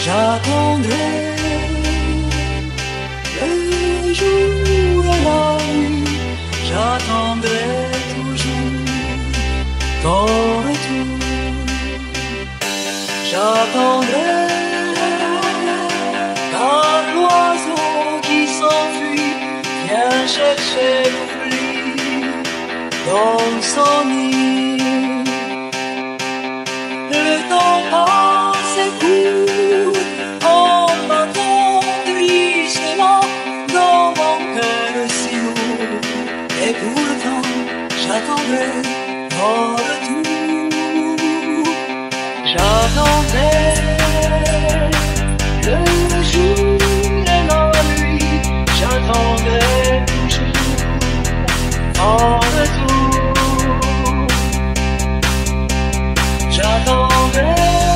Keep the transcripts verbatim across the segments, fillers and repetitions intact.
J'attendrai le jour et la nuit, j'attendrai toujours ton retour. J'attendrai car l'oiseau qui s'enfuit vient chercher l'oubli dans son nid. Le temps passe et court, on m'attend tristement dans mon cœur si lourd. Et pourtant j'attendrai ton retour. J'attendrai le jour et la nuit, j'attendrai toujours ton retour. J'attendrai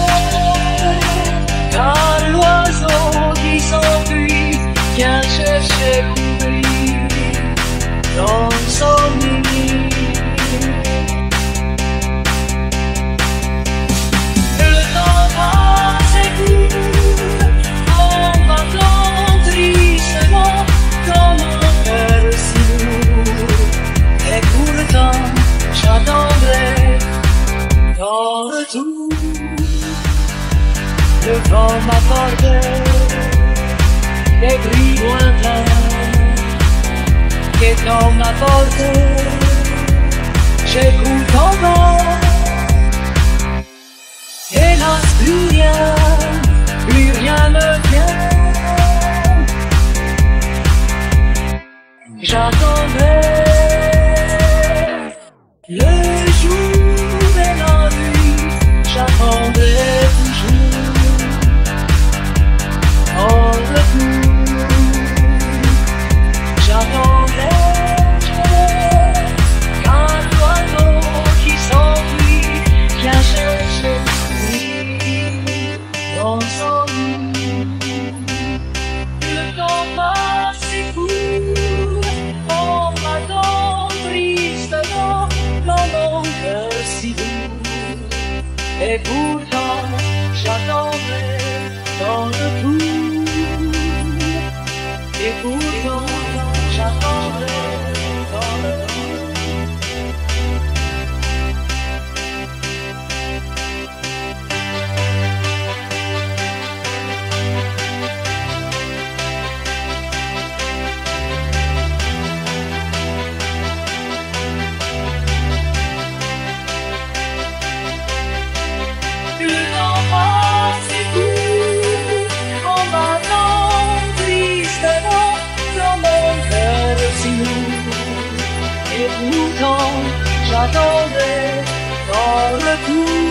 car l'oiseau qui s'enfuit vient chercher l'oubli dans son nid. Le temps passe et court, on m'attend tristement dans mon cœur si lourd. Et pourtant j'attendrai ton retour. Le vent m'apporte des bruits lointains qui tombent à porte. J'écoute encore, hélas plus rien, plus rien ne vient. J'attendrai le jour et la nuit, j'attendrai toujours ton retour. J'attendrai car l'oiseau qui s'enfuit vient chercher dans son nid. Le temps passe et court, on m'attend tristement dans mon cœur si lourd. Et pourtant j'attendrai ton retour. Et pourtant j'attendrai ton retour. Le temps passe et court, on m'attend tristement dans mon cœur si lourd. Et pourtant j'attendrai ton retour.